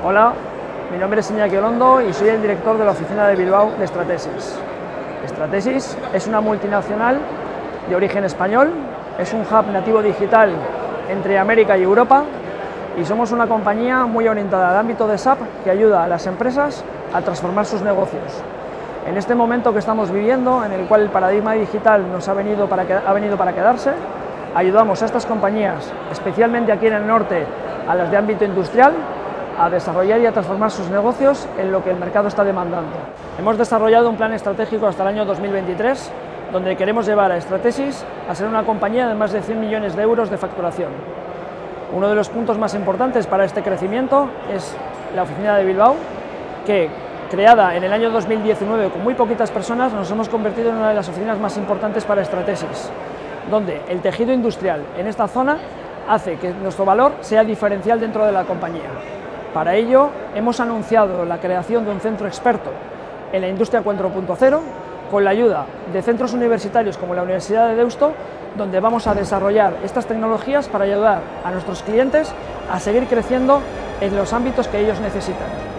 Hola, mi nombre es Iñaki Olondo y soy el director de la oficina de Bilbao de Stratesis. Stratesis es una multinacional de origen español, es un hub nativo digital entre América y Europa y somos una compañía muy orientada al ámbito de SAP que ayuda a las empresas a transformar sus negocios. En este momento que estamos viviendo, en el cual el paradigma digital ha venido para quedarse, ayudamos a estas compañías, especialmente aquí en el norte, a las de ámbito industrial, a desarrollar y a transformar sus negocios en lo que el mercado está demandando. Hemos desarrollado un plan estratégico hasta el año 2023, donde queremos llevar a Stratesis a ser una compañía de más de 100 millones de euros de facturación. Uno de los puntos más importantes para este crecimiento es la oficina de Bilbao, que, creada en el año 2019 con muy poquitas personas, nos hemos convertido en una de las oficinas más importantes para Stratesis, donde el tejido industrial en esta zona hace que nuestro valor sea diferencial dentro de la compañía. Para ello, hemos anunciado la creación de un centro experto en la industria 4.0, con la ayuda de centros universitarios como la Universidad de Deusto, donde vamos a desarrollar estas tecnologías para ayudar a nuestros clientes a seguir creciendo en los ámbitos que ellos necesitan.